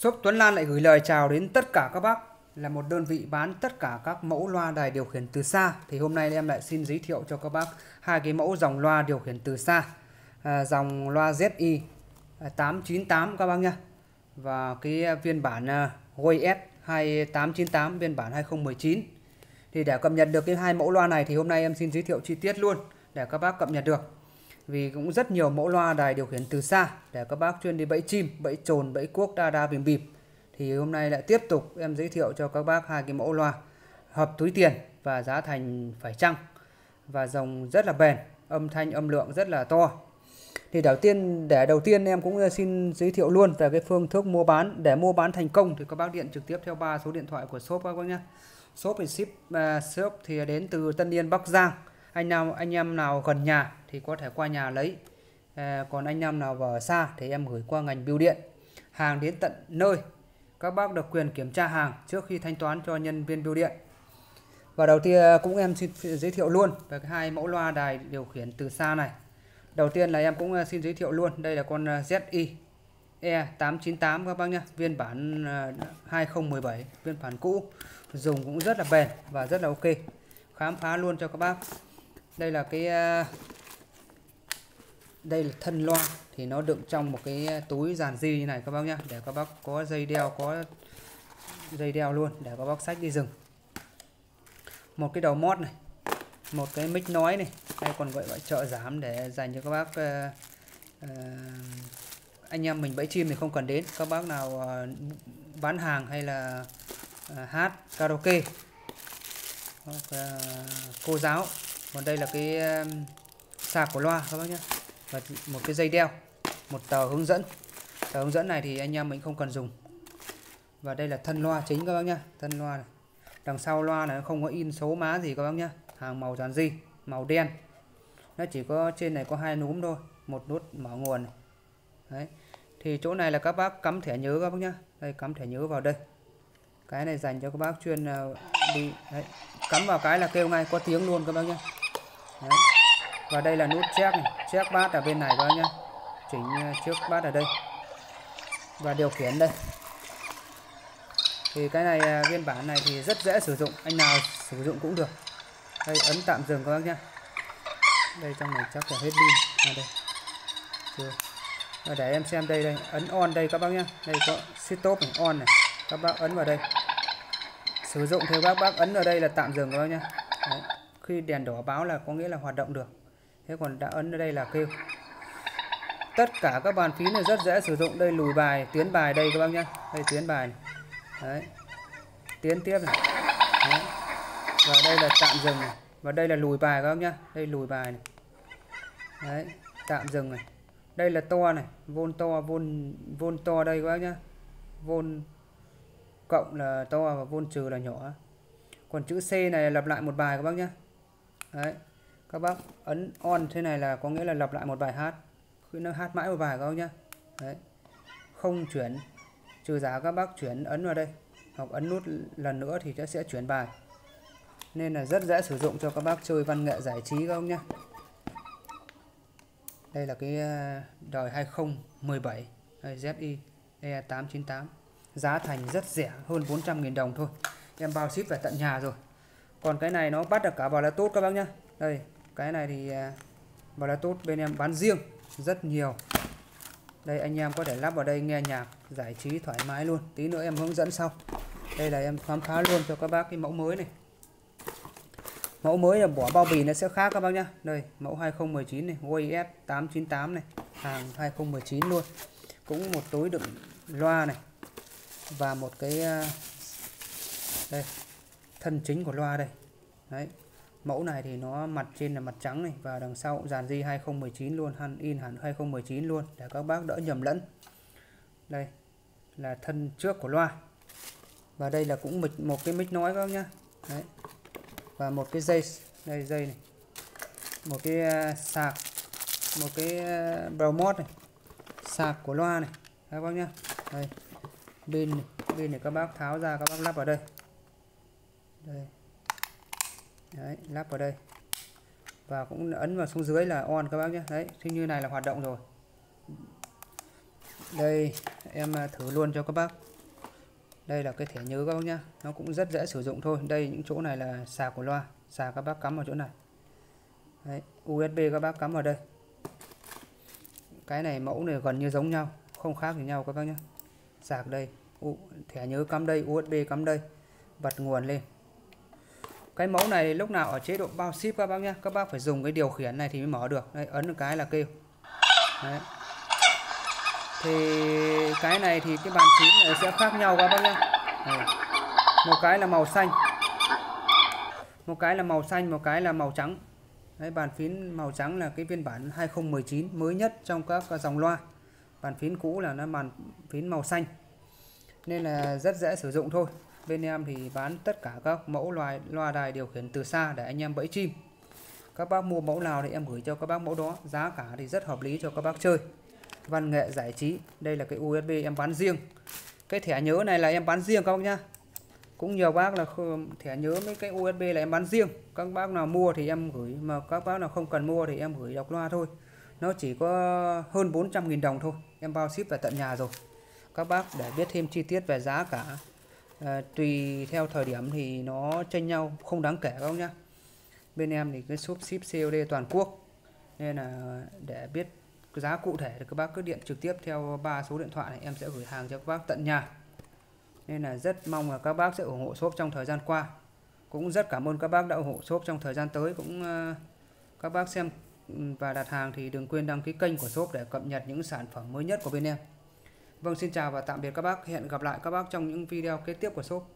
Shop Tuấn Lan lại gửi lời chào đến tất cả các bác, là một đơn vị bán tất cả các mẫu loa đài điều khiển từ xa. Thì hôm nay em lại xin giới thiệu cho các bác hai cái mẫu dòng loa điều khiển từ xa, dòng loa ZI 898 các bác nhé, và cái phiên bản GoS 2898 phiên bản 2019. Thì để cập nhật được cái hai mẫu loa này thì hôm nay em xin giới thiệu chi tiết luôn để các bác cập nhật được. Vì cũng rất nhiều mẫu loa đài điều khiển từ xa để các bác chuyên đi bẫy chim, bẫy trồn, bẫy cuốc, đa đa bìm bịp. Thì hôm nay lại tiếp tục em giới thiệu cho các bác hai cái mẫu loa hợp túi tiền và giá thành phải chăng, và dòng rất là bền, âm thanh âm lượng rất là to. Thì đầu tiên em cũng xin giới thiệu luôn về cái phương thức mua bán. Để mua bán thành công thì các bác điện trực tiếp theo 3 số điện thoại của shop các bác nhé. Shop thì shop thì đến từ Tân Yên, Bắc Giang. Anh em nào gần nhà thì có thể qua nhà lấy. Còn anh em nào ở xa thì em gửi qua ngành bưu điện. Hàng đến tận nơi. Các bác được quyền kiểm tra hàng trước khi thanh toán cho nhân viên bưu điện. Và đầu tiên cũng em xin giới thiệu luôn về cái hai mẫu loa đài điều khiển từ xa này. Đầu tiên là em cũng xin giới thiệu luôn, đây là con ZI E898 các bác nhé, phiên bản 2017, phiên bản cũ, dùng cũng rất là bền và rất là ok. Khám phá luôn cho các bác. Đây là đây là thân loa, thì nó đựng trong một cái túi dàn di như này các bác nhé, để các bác có dây đeo luôn để các bác xách đi rừng. Một cái đầu mót này, một cái mic nói này, hay còn gọi trợ giảm để dành cho các bác anh em mình bẫy chim thì không cần đến. Các bác nào bán hàng hay là hát karaoke hoặc cô giáo. Còn đây là cái sạc của loa các bác nhé, và một cái dây đeo, một tờ hướng dẫn. Tờ hướng dẫn này thì anh em mình không cần dùng. Và đây là thân loa chính các bác nhé, thân loa này. Đằng sau loa này nó không có in số má gì các bác nhé, hàng màu dàn di, màu đen. Nó chỉ có trên này có hai núm thôi, một nút mở nguồn này. Đấy. Thì chỗ này là các bác cắm thẻ nhớ các bác nhé. Đây, cắm thẻ nhớ vào đây. Cái này dành cho các bác chuyên đi. Đấy. Cắm vào cái là kêu ngay, có tiếng luôn các bác nhé. Đấy. Và đây là nút check này, check bass ở bên này các bác nhé. Chỉnh trước bass ở đây. Và điều khiển đây. Thì cái này phiên bản này thì rất dễ sử dụng, anh nào sử dụng cũng được. Đây, ấn tạm dừng các bác nhé. Đây, trong này chắc là hết pin. Đây. Chưa. Và để em xem đây, ấn on đây các bác nhé. Đây có stop này, on này. Các bác ấn vào đây. Sử dụng thì các bác ấn ở đây là tạm dừng các bác nhé. Đấy. Khi đèn đỏ báo là có nghĩa là hoạt động được. Thế còn đã ấn ở đây là kêu. Tất cả các bàn phím này rất dễ sử dụng. Đây lùi bài, tiến bài đây các bác nhé. Đây tiến bài này. Đấy. Tiến tiếp này. Đấy. Và đây là tạm dừng này. Và đây là lùi bài các bác nhé. Đây lùi bài này. Đấy. Tạm dừng này. Đây là to này. Vôn to, vôn to đây các bác nhé. Vôn cộng là to và vôn trừ là nhỏ. Còn chữ C này lặp lại một bài các bác nhé. Đấy. Các bác ấn on thế này là có nghĩa là lặp lại một bài hát. Khi nó hát mãi một bài các bác nhé. Đấy. Không chuyển, trừ giá các bác chuyển ấn vào đây. Hoặc ấn nút lần nữa thì nó sẽ chuyển bài. Nên là rất dễ sử dụng cho các bác chơi văn nghệ giải trí các bác nhé. Đây là cái đời 2017 ZI E898. Giá thành rất rẻ, hơn 400.000 đồng thôi. Em bao ship về tận nhà rồi. Còn cái này nó bắt được cả Bluetooth các bác nhé. Đây, cái này thì Bluetooth bên em bán riêng rất nhiều. Đây, anh em có thể lắp vào đây nghe nhạc giải trí thoải mái luôn. Tí nữa em hướng dẫn sau. Đây là em khám phá luôn cho các bác cái mẫu mới này. Mẫu mới là bỏ bao bì nó sẽ khác các bác nhé. Đây, mẫu 2019 này, GoS 898 này, hàng 2019 luôn. Cũng một túi đựng loa này. Và một cái đây, thân chính của loa đây. Đấy. Mẫu này thì nó mặt trên là mặt trắng này, và đằng sau cũng dàn di 2019 luôn, in hẳn 2019 luôn để các bác đỡ nhầm lẫn. Đây là thân trước của loa. Và đây là cũng một cái mic nói các bác nhá. Đấy. Và một cái dây, đây dây này. Một cái sạc, một cái promote này. Sạc của loa này các bác nhá. Đây. Pin này các bác tháo ra, các bác lắp vào đây. Đây. Đấy, lắp vào đây. Và cũng ấn vào xuống dưới là on các bác nhé. Đấy, thì như này là hoạt động rồi. Đây, em thử luôn cho các bác. Đây là cái thẻ nhớ các bác nhá, nó cũng rất dễ sử dụng thôi. Đây những chỗ này là sạc của loa, sạc các bác cắm vào chỗ này. Đấy, USB các bác cắm vào đây. Cái này mẫu này gần như giống nhau, không khác gì nhau các bác nhé. Sạc đây, thẻ nhớ cắm đây, USB cắm đây, bật nguồn lên. Cái mẫu này lúc nào ở chế độ bao ship các bác nhé. Các bác phải dùng cái điều khiển này thì mới mở được. Đây, ấn một cái là kêu. Đấy. Thì cái này thì cái bàn phím này sẽ khác nhau các bác nhé. Đây. Một cái là màu xanh, một cái là màu xanh, một cái là màu trắng. Đấy, bàn phím màu trắng là cái phiên bản 2019 mới nhất trong các dòng loa. Bàn phím cũ là nó bàn phím màu xanh, nên là rất dễ sử dụng thôi. Bên em thì bán tất cả các mẫu loa đài điều khiển từ xa để anh em bẫy chim. Các bác mua mẫu nào thì em gửi cho các bác mẫu đó. Giá cả thì rất hợp lý cho các bác chơi. Văn nghệ giải trí. Đây là cái USB em bán riêng. Cái thẻ nhớ này là em bán riêng các bác nhá. Cũng nhiều bác là thẻ nhớ mấy cái USB là em bán riêng. Các bác nào mua thì em gửi, mà các bác nào không cần mua thì em gửi độc loa thôi. Nó chỉ có hơn 400.000 đồng thôi. Em bao ship về tận nhà rồi. Các bác để biết thêm chi tiết về giá cả, tùy theo thời điểm thì nó chênh nhau không đáng kể các bác nhá. Bên em thì cái shop ship COD toàn quốc, nên là để biết cái giá cụ thể thì các bác cứ điện trực tiếp theo 3 số điện thoại này, em sẽ gửi hàng cho các bác tận nhà. Nên là rất mong là các bác sẽ ủng hộ shop trong thời gian qua. Cũng rất cảm ơn các bác đã ủng hộ shop trong thời gian tới. Cũng các bác xem và đặt hàng thì đừng quên đăng ký kênh của shop để cập nhật những sản phẩm mới nhất của bên em. Vâng, xin chào và tạm biệt các bác. Hẹn gặp lại các bác trong những video kế tiếp của shop.